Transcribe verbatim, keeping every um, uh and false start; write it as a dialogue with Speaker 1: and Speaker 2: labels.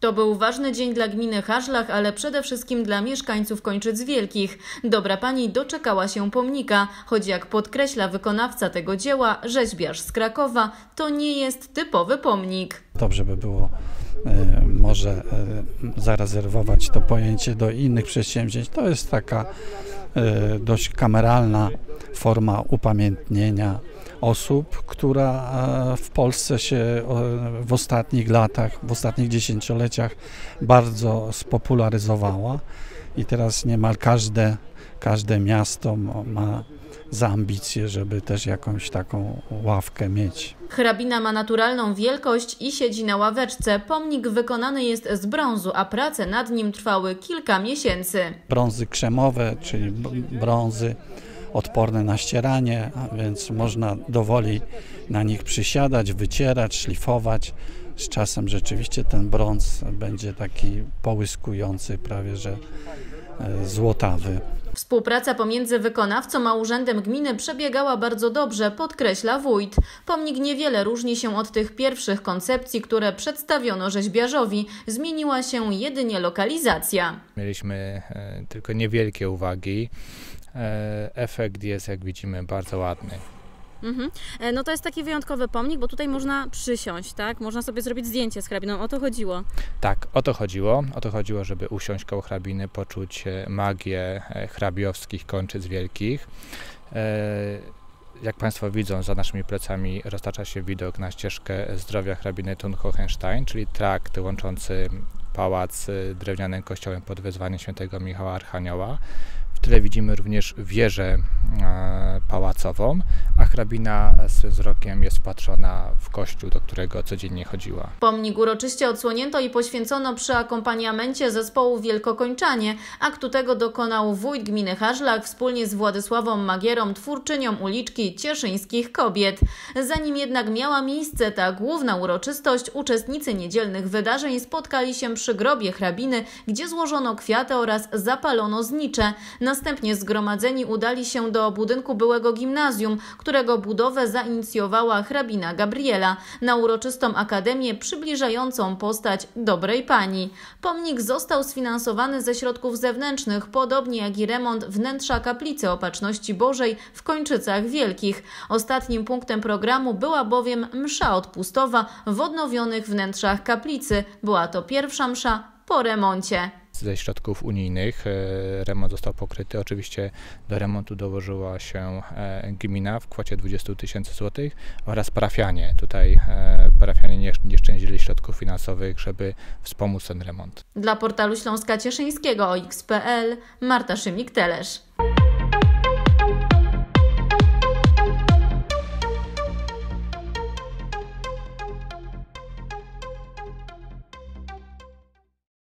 Speaker 1: To był ważny dzień dla gminy Harszlach, ale przede wszystkim dla mieszkańców Kończyc Wielkich. Dobra pani doczekała się pomnika, choć jak podkreśla wykonawca tego dzieła, rzeźbiarz z Krakowa, to nie jest typowy pomnik.
Speaker 2: Dobrze by było e, może e, zarezerwować to pojęcie do innych przedsięwzięć. To jest taka e, dość kameralna forma upamiętnienia osób, która w Polsce się w ostatnich latach, w ostatnich dziesięcioleciach bardzo spopularyzowała i teraz niemal każde, każde miasto ma za ambicję, żeby też jakąś taką ławkę mieć.
Speaker 1: Hrabina ma naturalną wielkość i siedzi na ławeczce. Pomnik wykonany jest z brązu, a prace nad nim trwały kilka miesięcy.
Speaker 2: Brązy krzemowe, czyli brązy odporne na ścieranie, a więc można dowoli na nich przysiadać, wycierać, szlifować. Z czasem rzeczywiście ten brąz będzie taki połyskujący, prawie że złotawy.
Speaker 1: Współpraca pomiędzy wykonawcą a urzędem gminy przebiegała bardzo dobrze, podkreśla wójt. Pomnik niewiele różni się od tych pierwszych koncepcji, które przedstawiono rzeźbiarzowi. Zmieniła się jedynie lokalizacja.
Speaker 3: Mieliśmy tylko niewielkie uwagi. Efekt jest, jak widzimy, bardzo ładny.
Speaker 4: Mhm. No to jest taki wyjątkowy pomnik, bo tutaj można przysiąść, tak? Można sobie zrobić zdjęcie z hrabiną. O to chodziło.
Speaker 3: Tak, o to chodziło. O to chodziło, żeby usiąść koło hrabiny, poczuć magię hrabiowskich Kończyc Wielkich. Jak Państwo widzą, za naszymi plecami roztacza się widok na ścieżkę zdrowia hrabiny Thun Hohenstein, czyli trakt łączący pałac z drewnianym kościołem pod wezwaniem świętego Michała Archanioła. W tyle widzimy również wieżę e, pałacową, a hrabina z wzrokiem jest wpatrzona w kościół, do którego codziennie chodziła.
Speaker 1: Pomnik uroczyście odsłonięto i poświęcono przy akompaniamencie zespołu Wielkokończanie. Aktu tego dokonał wójt gminy Harszlach wspólnie z Władysławą Magierą, twórczynią uliczki Cieszyńskich Kobiet. Zanim jednak miała miejsce ta główna uroczystość, uczestnicy niedzielnych wydarzeń spotkali się przy grobie hrabiny, gdzie złożono kwiaty oraz zapalono znicze. Następnie zgromadzeni udali się do budynku byłego gimnazjum, którego budowę zainicjowała hrabina Gabriela, na uroczystą akademię przybliżającą postać dobrej pani. Pomnik został sfinansowany ze środków zewnętrznych, podobnie jak i remont wnętrza kaplicy Opatrzności Bożej w Kończycach Wielkich. Ostatnim punktem programu była bowiem msza odpustowa w odnowionych wnętrzach kaplicy. Była to pierwsza msza po remoncie.
Speaker 3: Ze środków unijnych remont został pokryty. Oczywiście do remontu dołożyła się gmina w kwocie dwadzieścia tysięcy złotych oraz parafianie. Tutaj parafianie nie, nie szczędzili środków finansowych, żeby wspomóc ten remont.
Speaker 1: Dla portalu Śląska Cieszyńskiego o X kropka pe el Marta Szymik-Telesz.